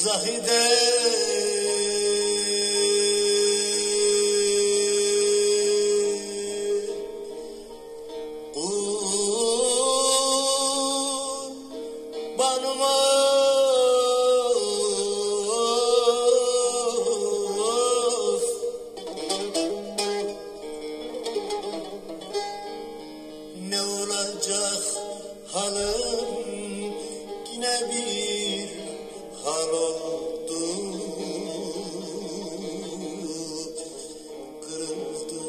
Zahide ne olacak halım yine bir hal oldu, kırıldı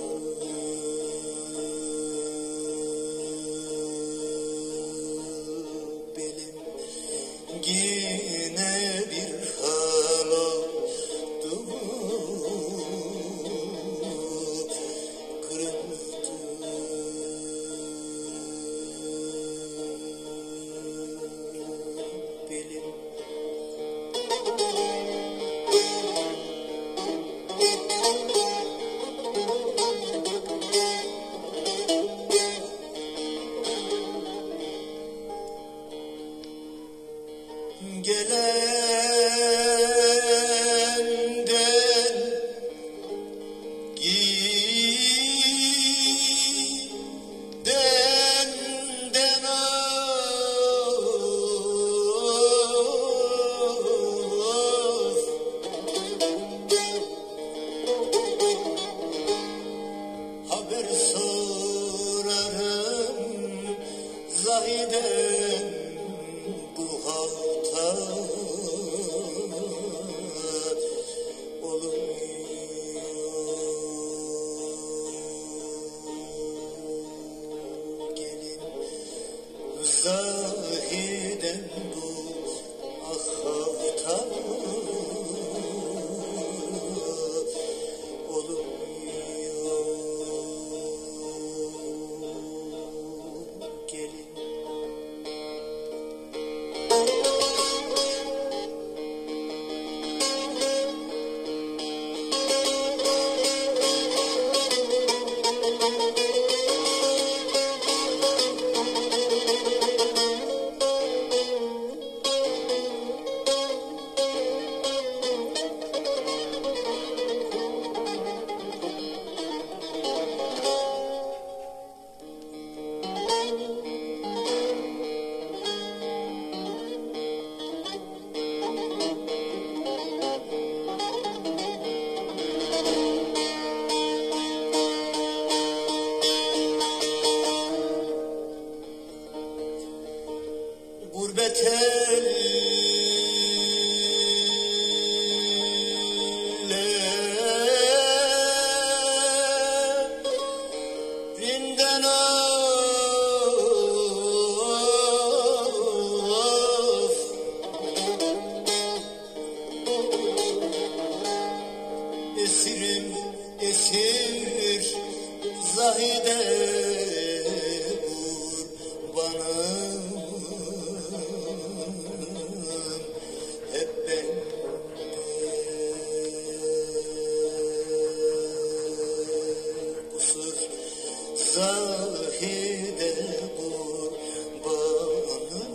belim, yine bir hal oldu, kırıldı belim. Gelenden gidenden haber sorarım Zahide'm bu hafta oluyor gelin Zahide'm bu hafta oluyor gelin. Gurbet ellerinden of, esirim esir Zahide kurbanım hep bende, kusur Zahide kurbanım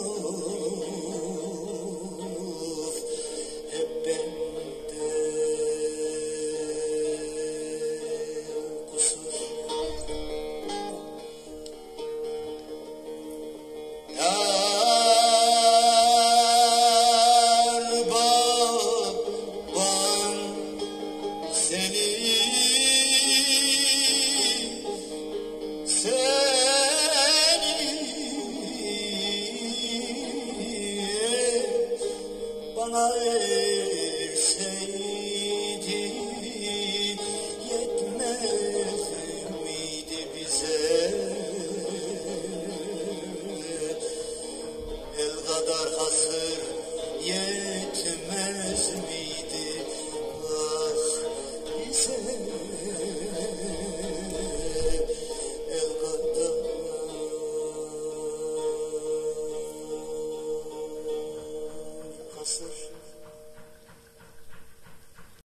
of, hep bende, kusur. Yar babam seni bana verseydi yetmez miydi bize? El kadar hasır yetmez miydi?